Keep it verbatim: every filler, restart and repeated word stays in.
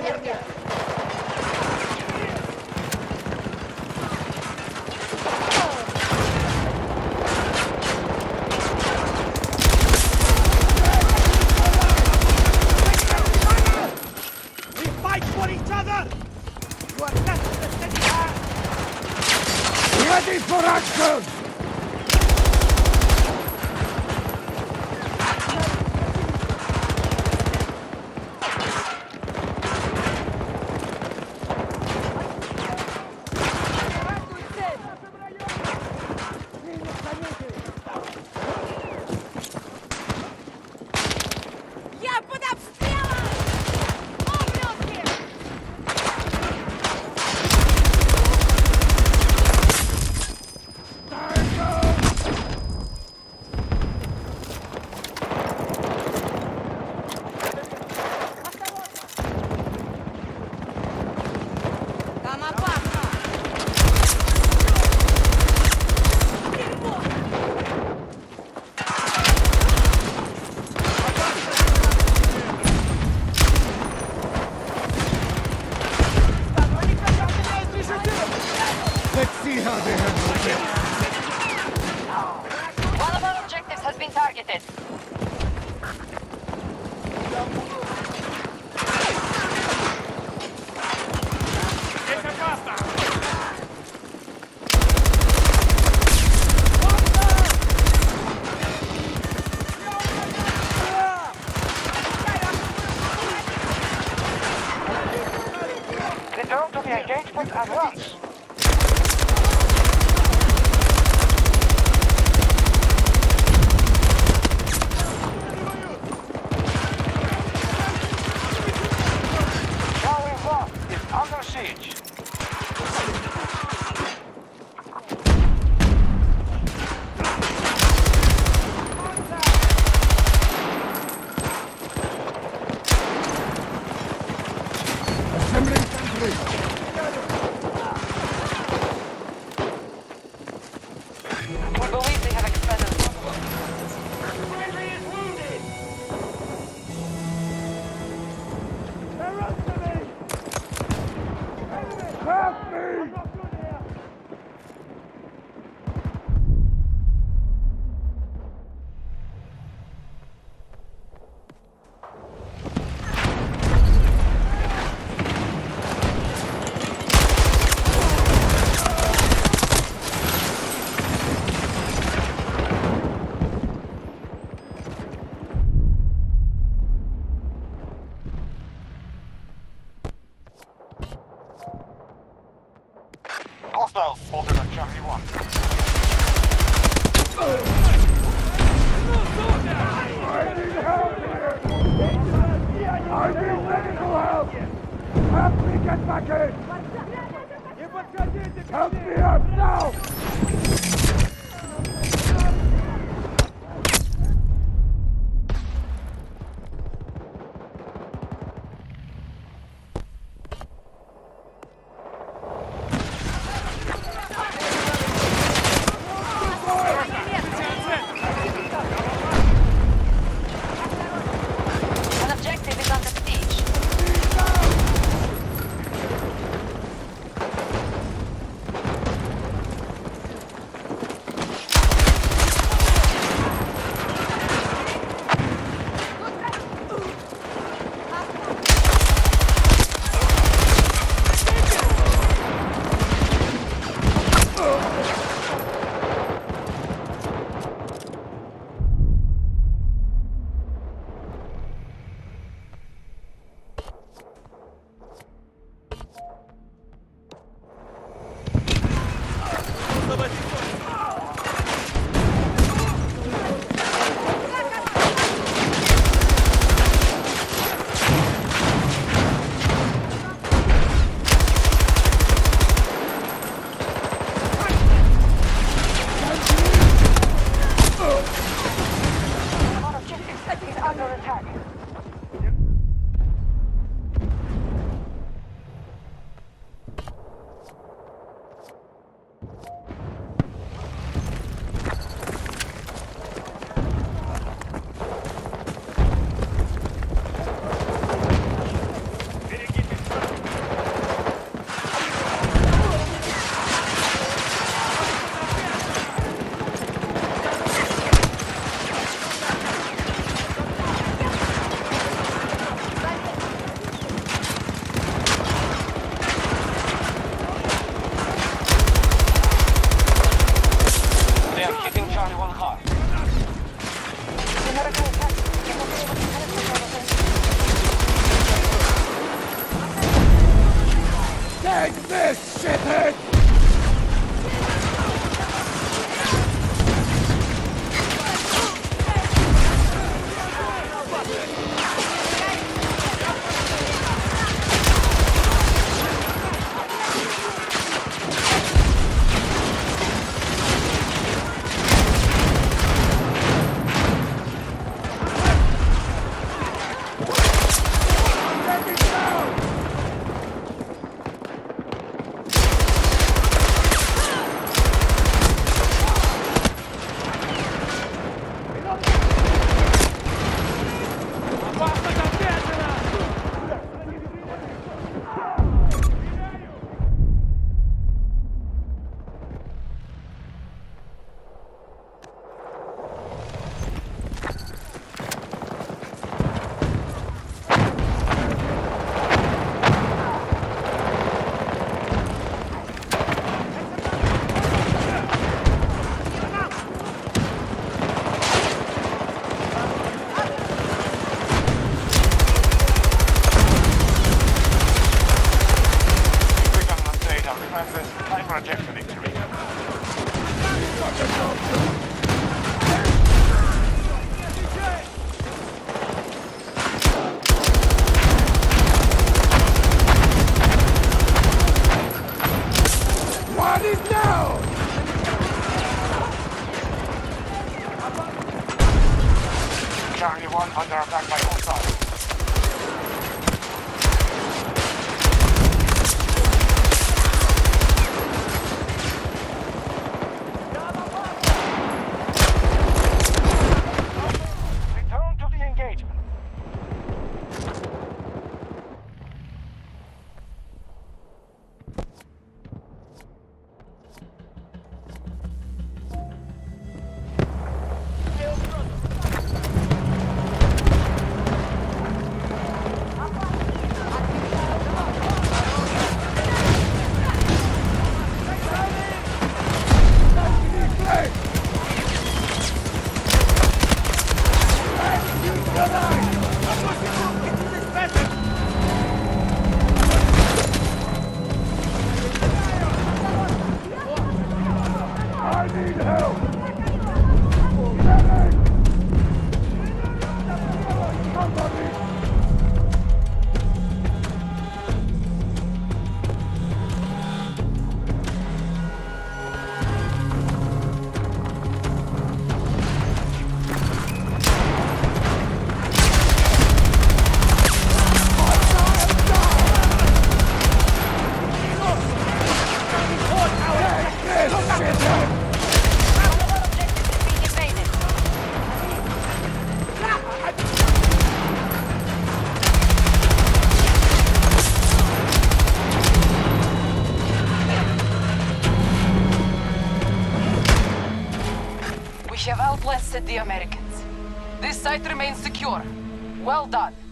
проверки. We fight for each other! You are not the steady hand! Ready for action! Я под обстрелом! Ублюдки! Там опасно! Дерьмо! Let's see how they handle this. One of our objectives has been targeted. Return to the engagement at once. Charlie one is under siege. Assembling complete. We believe they have expended. Help me! Hostiles spotted at Charlie one. I need help here! I need medical help! Help me get back in! Help me up now! An objective is under siege. Our objective is under attack. Charlie one under attack by all sides. Return to the engagement. I need help! Medic! Somebody! We have outlasted the Americans. This site remains secure. Well done.